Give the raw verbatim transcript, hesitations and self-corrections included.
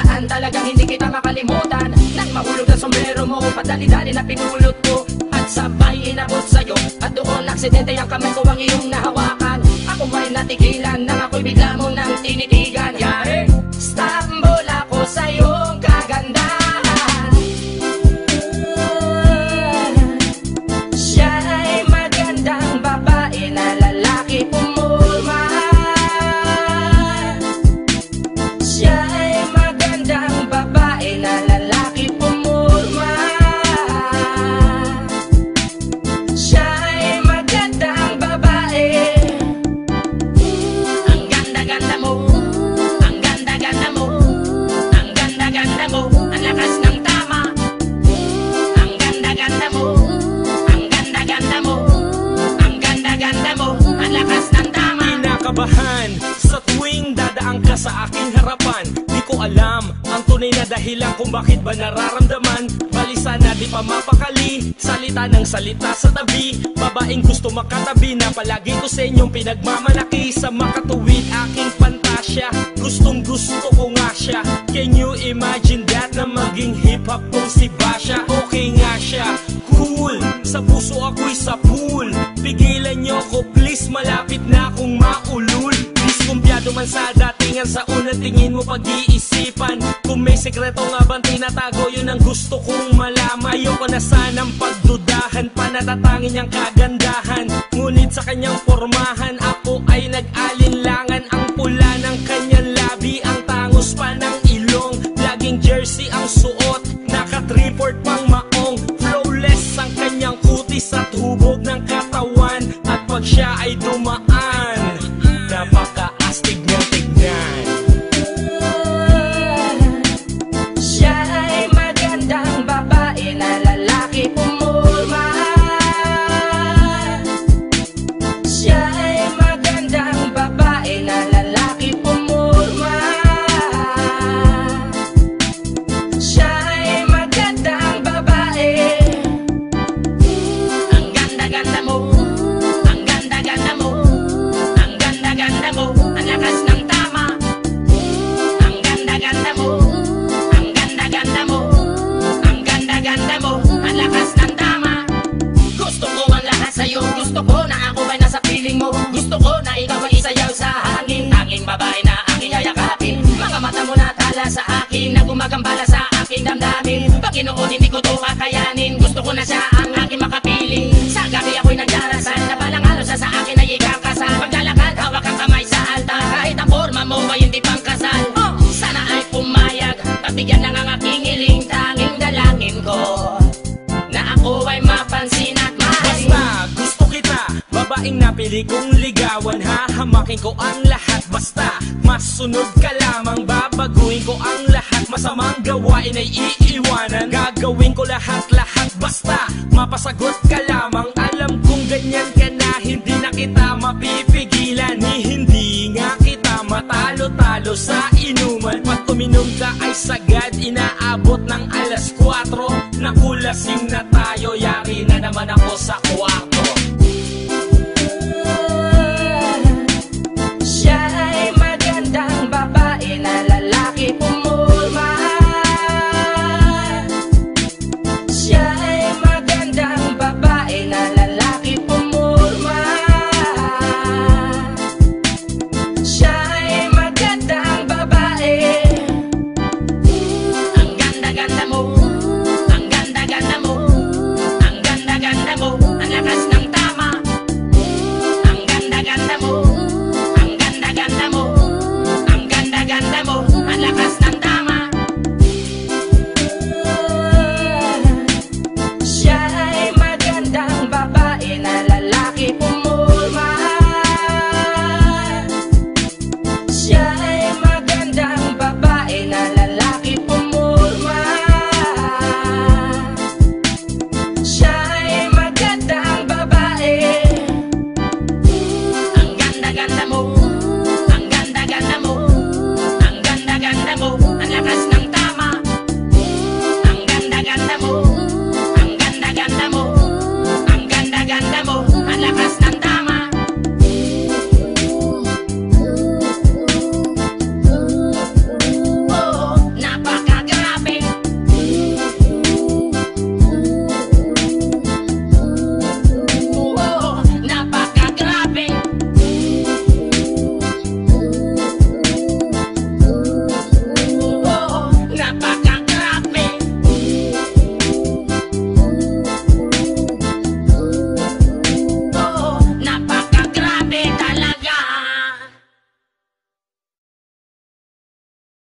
daan, talagang hindi kita makalimutan. Nang mahulog ang sombrero mo, padali-dali na pinulot ko at sabay inabot sa'yo. At doon aksidente ang kamay ko ang iyong nahawakan. Ako may natigilan nang ako'y bigla mo nang tinitigan. Yari, stambol ako sa iyong kagandahan. Siya'y magandang babae na lalaki pumulma. Siya'y magandang babae na lalaki pumulma. Siya'y magandang babae. Ang ganda-ganda mo, ang ganda-ganda mo, ang ganda-ganda mo, ang lakas ng tama. Ang ganda-ganda mo, ang ganda-ganda mo, ang ganda-ganda mo, ang lakas ng tama. Kinakabahan sa tuwing dadaan ka sa aking harapan. Di ko alam ang tunay na dahilan kung bakit ba nararamdaman. Balisa na di pa mapakali, salita ng salita sa tabi. Babaeng gusto makatabi na palagi ko sa inyong pinagmamalaki. Sa makatuwid aking pantasya, gustong gusto ko nga siya. Can you imagine that na maging hip-hop kung si Basha? Okay nga siya, cool, sa puso ako'y sa pool. Pigilan nyo ko please, malapit na akong maulul. Diskumpiyado man sa datingan, sa unang tingin mo pag-iisipan. Kung may sekreto nga bang tinatago, yun ang gusto kong malaman. Ayoko na sanang pagdudahan pa, natatangin niyang kagandahan. Ngunit sa kanyang pormahan, ako ay nag-alinlangan. Ang pula ng kanyang labi, ang tangos pa ng ilong. Laging jersey ang suot, naka-three-fourth pang maong. Flawless ang kanyang kutis at hubog ng katawan. At pag siya ay dumaan, napaka-astig niyang tignan. Siya'y magandang babae na lalaki pumulma. Siya'y magandang babae na lalaki pumulma. Siya'y magandang babae. Ang ganda-ganda mo, ang ganda-ganda mo, ang ganda-ganda mo, ang lakas ng tama. Ang ganda-ganda mo, ang ganda-ganda mo, ang ganda-ganda mo, ang lakas ng tama. Gusto ko ang lahat sa'yo, gusto ko na ako ay nasa piling mo. Gusto ko na ikaw ay isayaw sa hangin, tanging babae na aking yayakapin. Mga mata mo na tala sa akin, na gumagambala sa aking damdamin. Panginoon, hindi ko to kakayanin, gusto ko na siya ang aking makapiling. Sa gabi ako'y nagdarasal, na palang halos sa akin ay ikakasal. Paglalakad, hawak ang kamay sa altar, kahit ang forma mo ay hindi pang kasal. Oh, sana ay pumayag, pagbigyan lang ang aking hiling. Tanging dalangin ko na ako ay mapansin at mahalin. Basta gusto kita, babaeng napili kong ligawan. Hahamakin ko ang lahat, basta masunod ka lamang. Babaguhin ko ang lahat, masamang gawain ay iiwanan. Gagawin ko lahat-lahat, basta mapasagot ka lamang. Alam kong ganyan ka na, hindi na kita mapipigilan. Ni hindi nga kita matalo-talo sa inuman. Pag uminom ka ay sagad, inaabot ng alas kwatro. Nakulasing na tayo, yari na naman ako sa kwa.